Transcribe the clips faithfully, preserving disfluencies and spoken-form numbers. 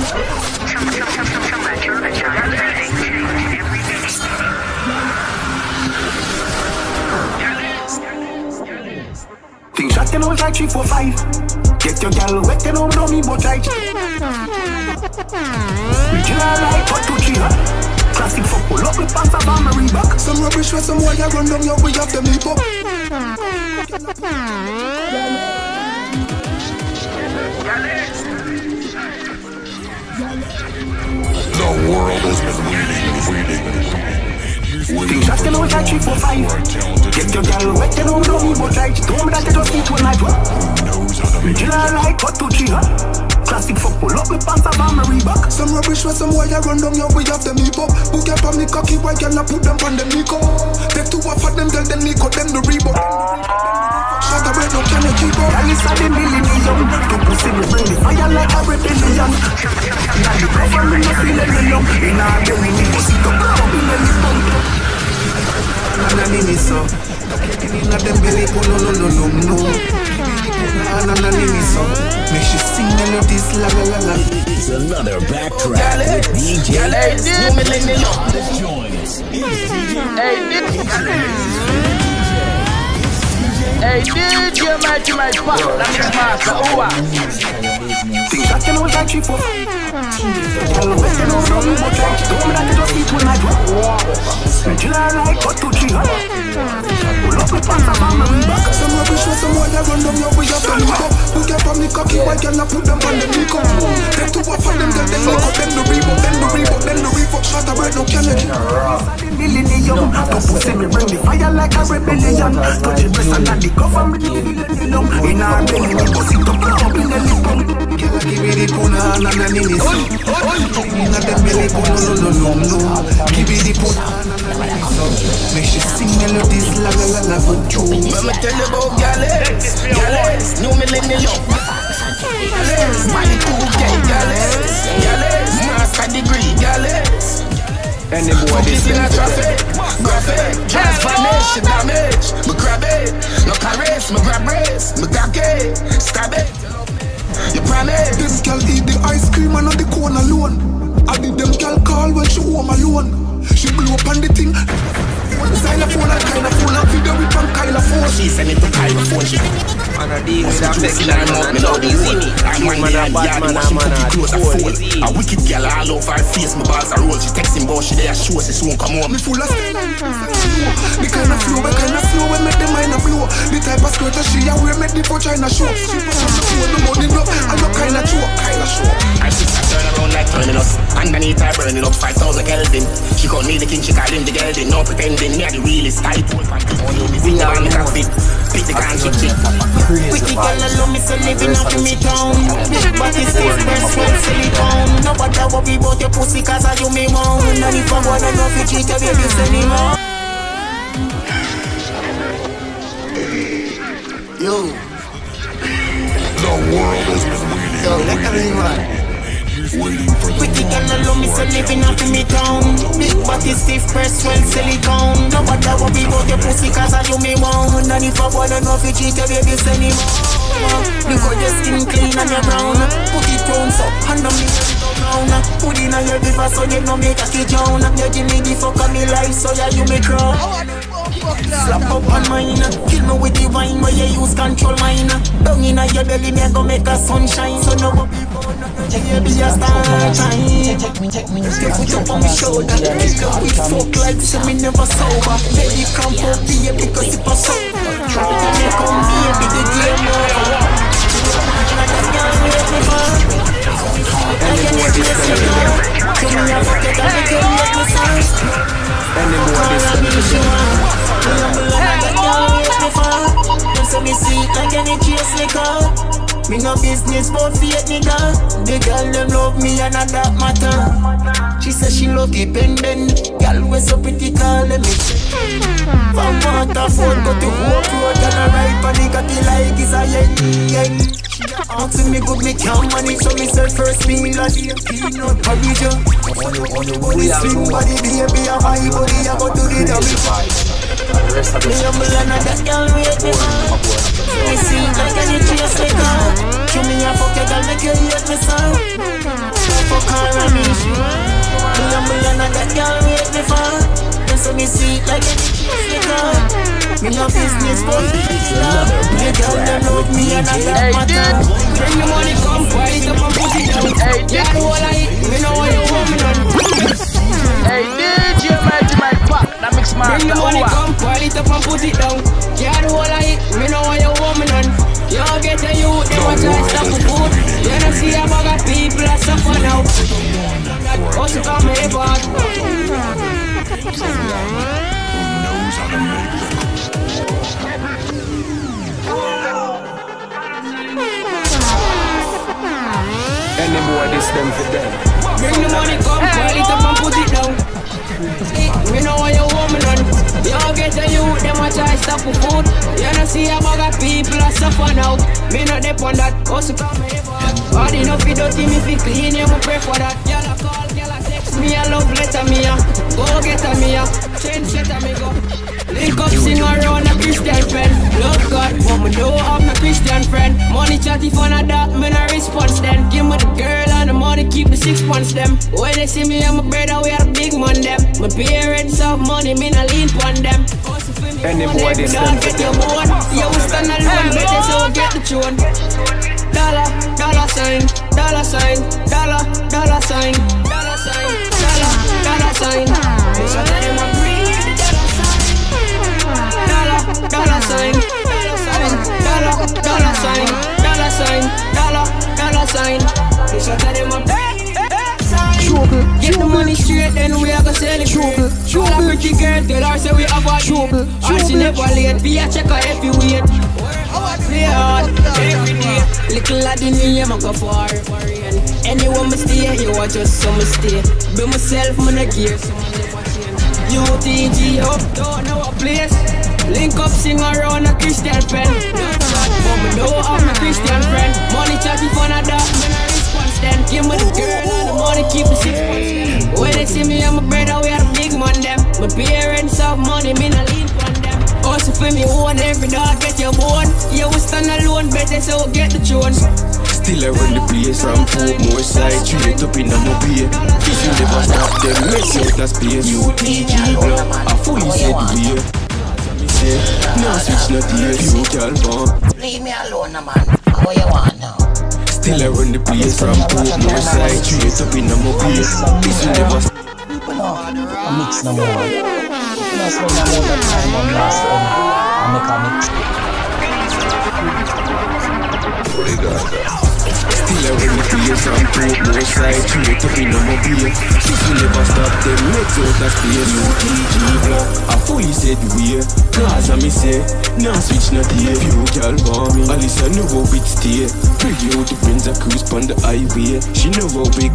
Things shot you know like three, four, five. Get your gal wet, you don't know me but right. Regular like one, two, three, huh? Classic fuck, pull up with pants of armory back. Some rubbish with some wire run down your way off the meat up. The world has been waiting, waiting. Things shot you know like three, four, five. Get your gal wet, you don't know me but right. Told me that you just need one night, what? Regular like one, two, three, huh? Classic fuck, pull up with pants of armory back. Some rubbish with some wire run down your way off the meat up. Who get on me cocky, why girl put them on the Nico? Take two off of them, tell them Nico, them the Reebok. Shut up, no can you keep up? And it's a million. To pussy me bring the fire like a rebellion. Now you cover me, no feel any long. In our belly, me pussy to blow in the lip pump. And I need so. In them belly, no, no, no, no, no. And I need so. Make she sing melodies, la la la la. It's another backtrack with D J S. New millennium. Hey, Hey, D J Mikey, my pop, that is master, who are? Things that you know like three, four. Girl, wet you know no me but right. Told me that you just eat one night. Regular like one, two, three, huh? Pull up with pants of armory back. Some rubbish with some wire run down your way off the Nico. Who get on me cocky, why girl put them on the Nico? Take two off of them, tell them Nico, them the Reebok, them the Reebok, them the Reebok. Shut up, right, no Kennedy. Millennium, to pussy me bring the fire like a rebellion. Touch your breast and not the government. In our belly, we pussy to blow in the lip pump. Give me the puna and a nini so. In a them belly, no, no, no, no, no. Give me the puna and a nini so. Make she sing melodies, la la la la, good tune. I'ma tell you about Gallets, Gallets, new millennium. Gallets, money cool gay, Gallets, Gallets, master degree, Gallets. Any boy this in a traffic, graphic, transformation damage. Me grab it, no caress, me grab race, me grab gay, stab it. You promise? This girl eat the ice cream and on the cone alone. I did them girl call when she home alone. She blew up on the thing. Xylophone and kind of phone and video with from Kyla phone. She send it to Kyla phone. She man a deal with a sex line out, me know they see me. I'm man a bad man a man a close a phone. A wicked girl all over her face, my balls are roll. She texting about she there, show she soon come home. Me full of style, the kind of flow, the kind of flow, we make the mind a blow. The type of skirt that she a wear, make the vagina show. She show the money up, and look kind of show, kind of show. Her sister turn around like terminus. Underneath her burning up five thousand Kelvin. She call me the king, she call him the Geldin. No pretending, me a the realest type. We are make a fit, pick the can chick chick. Pretty girl alone, me so living up in me town. Big body stiff, breast well silicone. Nobody worry about your pussy cause I you me wrong. And if I wanna know if you cheat, your baby send him on. Yo. The world has been waiting. Yo, look at me, man. Waiting for the Pretty girl alone, me so living up in me town. Big body stiff, breast well silicone. Nobody worry about your pussy cause I you me wrong. And if I wanna know if you cheat, your baby send him on. Because your skin clean and you're brown. Put it round so, and I'm down. Put in on your river so you know me catch it down. You give me the fuck of me life so yeah you me crown. Slap up on mine, kill me with the wine where you use control mine. Down in your belly me go make a sunshine. So no you be a star time. Take me, take me, you put up on my shoulder. We fuck like so me never sober. Baby come for me because it was so. Me come here be the game over. I can make you see me. Give me a bucket and you can make me sound. Call on me if you want. Me humble and I can't wait me fall. Them say me sweet like any chase liquor. Me no business but fake nigga. The girl them love me and not that matter. She say she love the bend bend. Girl we so pretty call me. From Waterford go to Hope Road and I ride for the cocky like it's a yen yen. She asking me good me can't manage so me say first meal a day peanut porridge. The slim body baby a high body a go to the double. Me humble and I that girl wait me on. Me see like any chase me girl. Show me a fuck your girl make you hate me son. Fuck Another backtrack with D J. Hey, dude. Bring the money, come, pile it up and put it down. Hey, dude. Yeah, all I eat, me know what you want me done. Hey, D J, mighty, my pack, that mix my bring the money, come, pile it up and put it down. Yeah, all I eat, me know what you want me done. You get a youth, they want to stop for food. You don't see a bag of people that suffer now. Also come here, but Any boy this them for them. bring the money, come, pile it up and put it down. Me know what you want me done. You get a youth, them a try stop for food. You don't see a bag of people that suffer now. Me not dep on that, also come here, but bad enough you dirty, me fi clean, you me pray for that. Y'all a call, y'all a text me a love letter, me a go get a me a change set a me go. Link up, sing around a Christian friend. Love God, but me don't have no Christian friend. Money chatty fun of that, me no response then. Give me the girl and the money, keep the six points them. When they see me and my brother, we are the big man them. My parents have money, me no lean pon them. Any boy this them for them. Yeah, we stand alone, better so get the tune. Dollar, dollar sign, dollar sign, dollar, dollar sign, dollar sign, dollar, dollar sign. This one of them a breathe. Dollar, dollar sign, dollar sign, dollar, dollar sign, dollar sign, dollar, dollar sign. This one of them a trouble. Get the money straight, then we are gonna sell it. Trouble. All a pretty girl tell her say we have a trouble. And she never late, be a checker if you wait. Play hard every day. Little lad in me, I'm a go for it. Anywhere me stay, you are just some stay. Be myself, man a gear, so man never change. U T G up, don't know a place. Link up, sing around a Christian friend. Not bad, but me don't have a Christian friend. Money chatty fun of that, me no response then. Give me the girl and the money, keep the six months. When they see me and my brother, we are the big man them. My parents have money, me no lean pon them. Also for me own, every dog get your bone. Yeah, we stand alone, better so get the tune. Still I run the place from Portmore side. Straight up in a mobile. If you never stop them, mess out that space. U T G block, I fully said we now switch not here, you can't bomb. Leave me alone, man. How you want now? Still I run the place from Portmore side. Straight up in a mobile. If you never stop I mix no more. You know, spend no more time on last one. I make a mix. Still I run the place from Portmore side. Straight up in a mobile. If you never stop them, let's out that space. U T G block, I fully said we. Cause I me say, now switch not here. You girl want me, Alice I know how big stay. Pretty out the Benz a cruise pon the highway. She know how big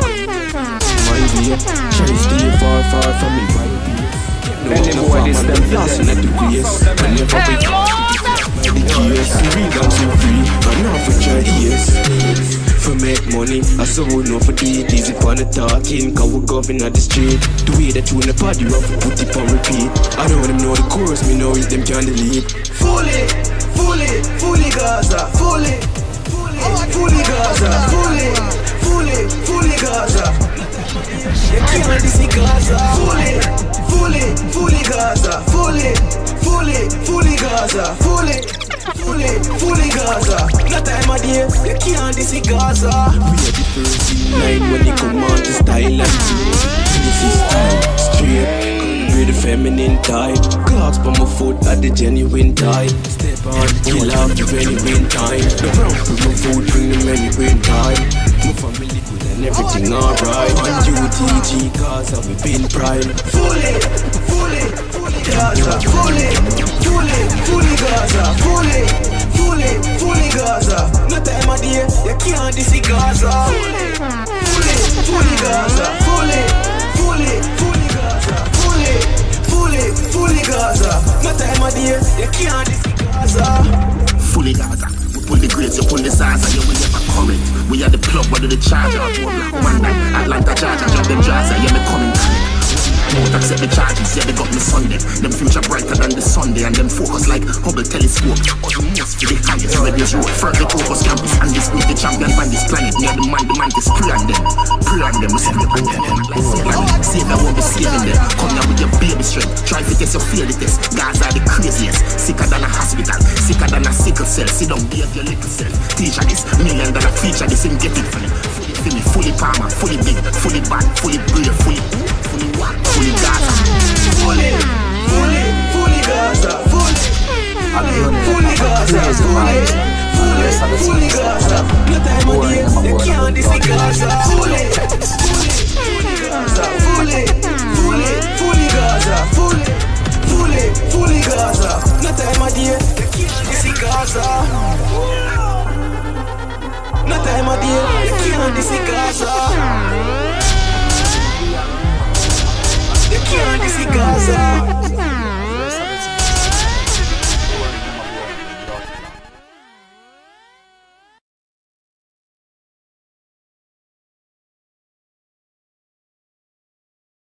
my way. Try stay far, far from me right way. Any boy this them flossing at the race. Whenever we come by the gears, real and so free, and now for try ears. For make money, I so would know for do it easy upon the talking. Cause we're government at the street. The way that you in the party, you have to put it on repeat. I don't want them know the chorus, me know it's them can delete. Fully, fully, fully Gaza, fully, fully, fully Gaza, fully, fully, fully Gaza. You can't see Gaza. Fully, fully, fully Gaza, fully, fully, fully Gaza, fully, fully, fully Gaza. No time of day, you can't see Gaza. We are the first in line when they come on to style and tune. This is style, straight. We're the feminine type. Clocks by my foot at the genuine type. Step on, kill off the genuine time. The brown with my food, bring the many win time. My family good and everything alright. On U T G, cause I've been prime. Fully, fully, fully Gaza. Fully, fully, fully Gaza. Fully, fully, fully Gaza. No time of day, you can't see Gaza. Fully, fully, fully Gaza. Fully, fully, fully Gaza. Fully, fully, fully Gaza. No time of day, you can't see Gaza. Fully Gaza. We pull the grades, you pull the Zaza, you will never current. We are the plug, what do the charger? One night, Atlanta Charger, drop them Jazza, yeah, me coming correct. Don't accept the charges, yeah, they got me Sunday. Them future brighter than the Sunday, and them focus like Hubble telescope. Or the most for the high Yes, Rebels Road, further Topos campus. And this with the champion on this planet. Near the man, the man is pray on them. Pray on them, we sleep on them. Like save I won't be saving them. Come here with your baby strength. Try to test your fail the test. Guys are the craziest. Sicker than a hospital. Sicker than a sickle cell. Sit down, behave your little self. Teacher this, million dollar feature this and get it for me. Fully, fully palmer, fully big, fully bad, fully brave, fully, fully what? Fully Gaza. Fully, fully, fully Gaza. Fully, fully Gaza. Fully, fully, fully Gaza. No time of day, they can't this Gaza. Fully, fully Gaza. Fully, fully, fully Gaza. Fully, fully, fully Gaza. No time of day, they can't this Gaza. No time of day, they can't this Gaza. They can't this Gaza.